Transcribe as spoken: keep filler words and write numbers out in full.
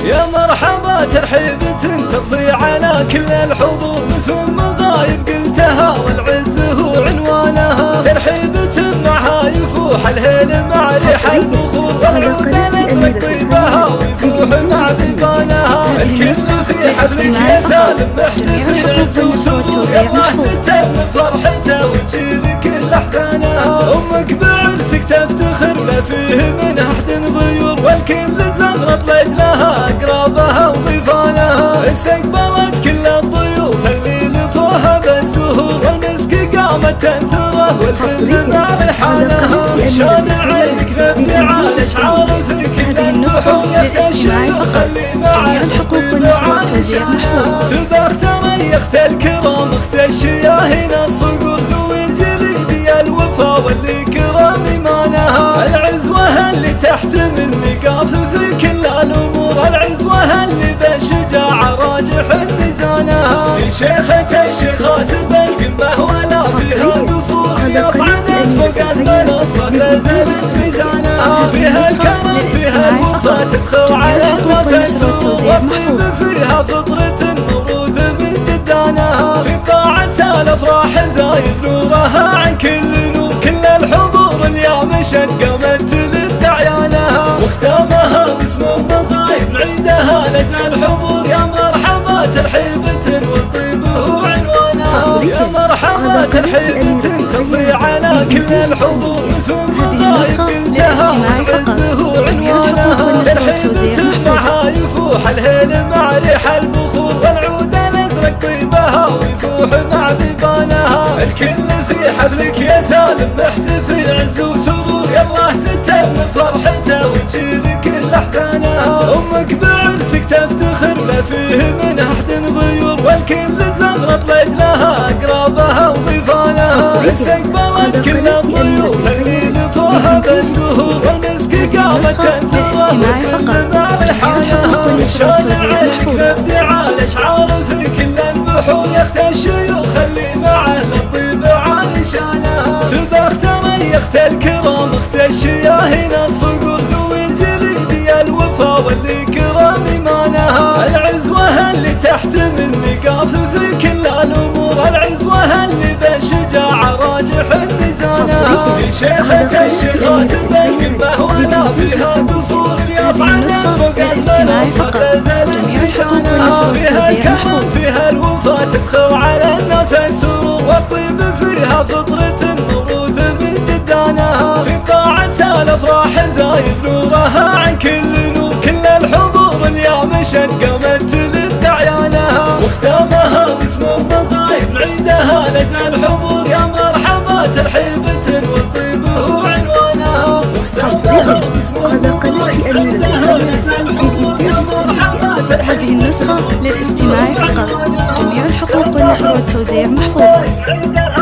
يا مرحبا ترحيبة تضفي على كل الحضور، باسم مغايب قلتها والعز هو عنوانها. ترحيبة معها يفوح الهيل مع ريح البخور، والعود الازرق طيبها ويفوح مع بيبانها. الكل في حفلك يا سالم محتفي عز وسرور، يالله تتم فرحته وتشيل كل احزانها. امك بعرسك تفتخر ما فيه من احد ضيور، والكل زغرط لاجلها اقرابها وضيفانها. استقبلت كل الضيوف اللي لفوها بالزهور، والمسك قامت تنثره والكل مع ريحانها. شان عينك نبني على اشعار في كل البحور، يا الشيوخ خلي معه الطيب على شانها. تبى اختريخت الكرام اخت الشياهين الصقور، ذوي الجليد يا الوفا واللي كرام ايمانها. العزوه اللي تحتمل مقاف في كل الامور، العزوه اللي بالشجاعه راجح ميزانها. شيخة الشيخات بالقمه ولا فيها قصور، يا صعدت فوق المنصه زلزلت ميزانها. فيها الكرم فيها الوفا تدخل على الناس السرور، والطيب فيها فطرة موروث من جدانها. في قاعة الافراح زايد نورها عن كل نور، كل الحضور اليوم مشت قامت للدعيانها. واختامها باسم المغايب عيدها لجأ الحضور، يا مرحبا ترحيبة والطيب هو عنوانها. يا مرحبا ترحيبة تضفي على كل الحضور، باسم المغايب قلتها والعز هو عنوانها. ترحيبة معها يفوح الهيل مع ريح البخور، والعود الازرق طيبها ويفوح مع بيبانها. الكل في حفلك يا سالم محتفي عز وسرور، يالله تتم فرحته وتشيل كل احزانها. امك بعرسك تفتخر ما فيه من احد ضيور، والكل زغرط لاجلها اقرابها وضيفانها. استقبلت كل الضيوف اللي لفوها بالزهور، والمسك قامت تنثره والكل مع ريحانها. شان عينك نبدي على اشعار في كل البحور، يا اخت الشيوخ اللي معه للطيب عالي شانها. تبى اختريخت الكرام اخت الشياهين الصقور، ذوي الجليد يا الوفا واللي كرام ايمانها. العزوه اللي تحتمل مقاف في كل الامور، العزوه اللي بالشجاعه راجح ميزانها. شيخة الشيخات بالقمه ولا فيها قصور، يا صعدت فوق المنصه زلزلت ميزانها. فيها الكرم فيها الوفا تدخل على الناس السرور، والطيب فيها فطرة موروث من جدانها. في قاعة الافراح زايد نورها عن كل نور، كل الحضور اليوم مشت قامت للدعيانها. واختامها باسم المغايب عيدها لجأ الحضور، يا مرحبا ترحيبة والطيب هو عنوانها. واختامها باسم المغايب عيدها لجأ الحضور، يا مرحبا ترحيبة. هذه النسخة للاستماع فقط، جميع الحقوق والنشر والتوزيع محفوظة.